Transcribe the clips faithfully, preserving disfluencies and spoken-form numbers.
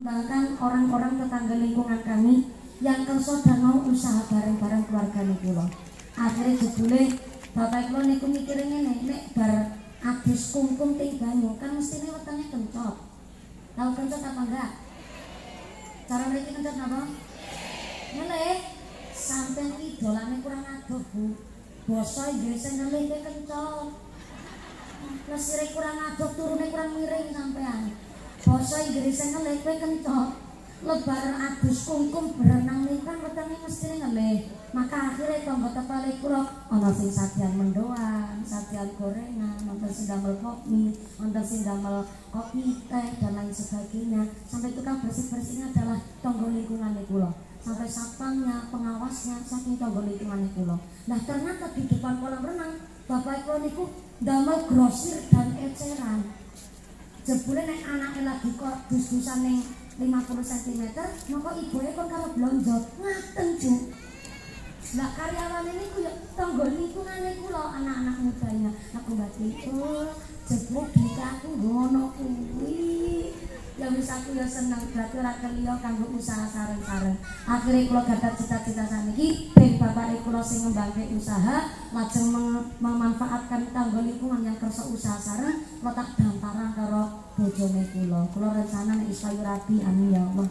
Bahkan orang-orang tetangga lingkungan kami yang kerso dan mau usaha bareng-bareng keluarga niku lho. Akhirnya jebule bapak kula niku mikire ngene, nek bar adus kungkum ting banyu kan mestine wetenge kencot. Tahu kencot apa enggak? Cara mriki kencot napa? Ngelih. Sampeyan iki dolane kurang adoh, Bu. Basa Inggris ngelih ke kencot. Lesire kurang adoh, turune kurang miring sampean. Basa Inggris ngelih ke kencot. Lebaran adus kungkum berenang nih kan wetenge mesti ngelih. Maka akhirnya tangga tepale kula ana sing sajian mendoan, sajian gorengan, wonten sing damel kopi, wonten sing damel kopi teh dan lain sebagainya. Sampai tukang bersih-bersihnya adalah tangga lingkungan kula. Sampai satpamnya, pengawasnya saking tangga lingkungan kula. Nah, ternyata di depan kolam renang bapak kula niku damel grosir dan eceran. Jebule nek anake lagi kok dus-dusan ning lima puluh sentimeter, maka ibunya kon karo blonjo ngaten Ju. Lah karyawan ini ku ya tangga lingkungane kula anak-anak mudanya. Aku batin, oh jebuk kita aku ngono kuwi. Ya wis aku ya seneng berarti ora keliya kanggo usaha sareng-sareng. Akhire kula gadhah cita-cita saniki ben bapak kula sing ngembangke usaha lajeng memanfaatkan tangga lingkungan yang kersa usaha sareng kula tak damparan karo bojone kula. Kula rencana nek isayu rabi amin ya Allah.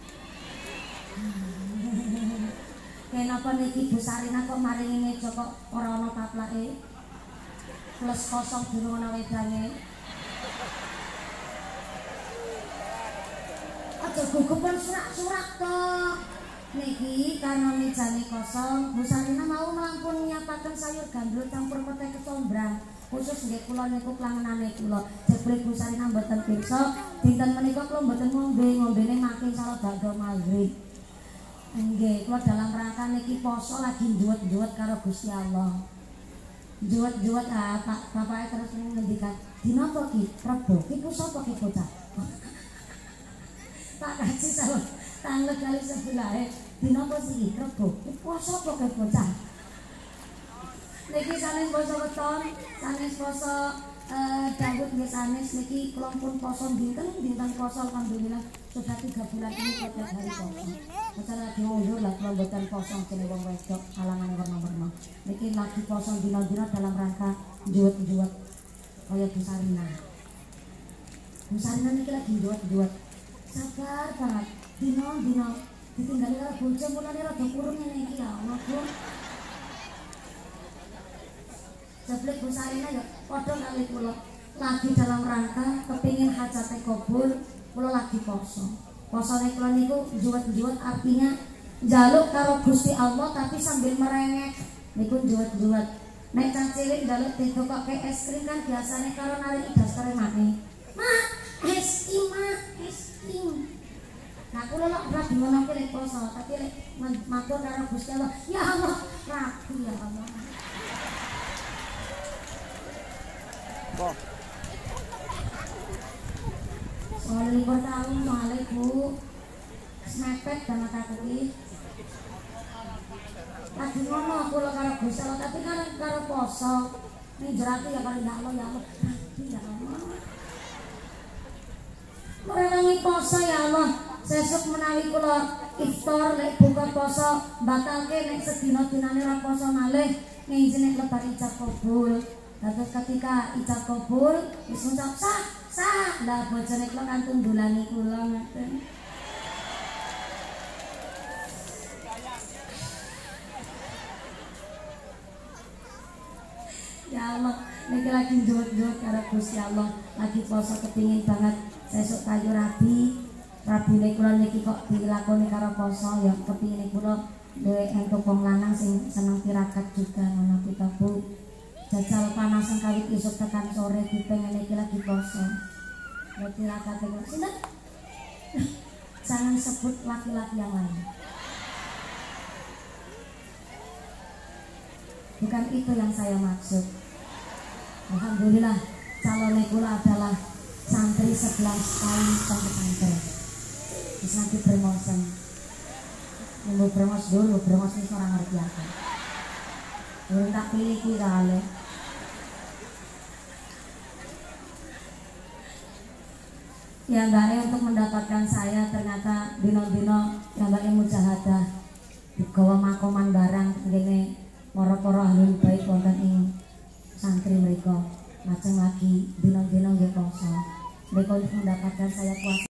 Kenapa niki Bu Sarina kok maringi meja kok ora ana paplake? Plus kosong durung ana wedane. Aja gugupan surak-surak toh. Niki karena mejane kosong, Bu Sarina mau melampun nyapaken sayur gandul campur petai kecombrang. Khusus nggih kula niku klangenane kula. Jebule Bu Sarina mboten pirsa, dinten menika kula mboten ngombe, ngombene makin salah badha maghrib. Nggih, kula dalam rangka niki poso lagi njuwet-njuwet karo Gusti Allah. Njuwet-njuwet ah Pak, bapake terus ngendikan, "Dina apa ki? Rebo. Ki puasa apa ki bocah?" Tak kasih sama tangga kali sebelah dina apa sih Rebo? Puasa apa ki bocah? Niki sanes poso weton, sanes poso Daud nggih sanes niki kula pun poso dinten dinten poso alhamdulillah sudah tiga bulan ini setiap hari poso. Masa lagi mundur lah kula mboten poso kene wong wedok alangane warna-warna. Niki lagi poso dina-dina dalam rangka njuwet-njuwet kaya Bu Sarina. Bu Sarina niki lagi njuwet-njuwet. Sabar banget. Dina-dina ditinggali karo bojo mulane rada kurung ngene iki ya Allah, Bu. Jebule Bu Sarina ya padha kali kula lagi dalam rangka kepingin hajate kabul, kula lagi poso. Posone kula niku njuwet-njuwet artinya njaluk karo Gusti Allah tapi sambil merengek niku njuwet-njuwet. Nek cah cilik njaluk ditokokke es krim kan biasane karo narik dasare mane. Mak, es krim, Mak, es krim. Nah kula lek ora dimonoke lek poso, tapi lek matur karo Gusti Allah, ya Allah, ragu ya Allah. Kok soal libur tahun malih Bu semepet banget aku iki lagi ngono aku lo karo Gusti Allah tapi kan karo poso ning jerati ya karo ya Allah ya Allah ya Allah merenangi poso ya Allah sesuk menawi kula iftar lek buka poso batalke nek sedina-dinane ora poso malih ngijine lebar ijab kabul. Terus ketika ijab kabul wis ngucap sah sah lah bojone kula kan tundulani kula ngoten. Ya Allah, niki lagi njut-njut karo Gusti Allah, lagi poso kepingin banget sesuk kayu rabi. Rabine kula niki kok dilakoni karo poso ya kepingin kula duwe entuk wong lanang sing seneng tirakat juga ngono kita Bu. Jajal panasan kawit isuk tekan sore dipengen iki lagi poso. Berarti tirakat kula sinten? Jangan sebut laki-laki yang lain. Bukan itu yang saya maksud. Alhamdulillah calon kula adalah santri sebelas tahun sampai pesantren. Wis nanti promosi. Nunggu promosi dulu, promosi orang ngerti apa. Urung tak pilih kuwi kale. ya mbaknya untuk mendapatkan saya ternyata dino-dino ya mbaknya mujahadah digawa makoman barang ngene para-para ahli baik wonten ing santri mereka lajeng lagi dino-dino nggih poso mereka untuk mendapatkan saya puasa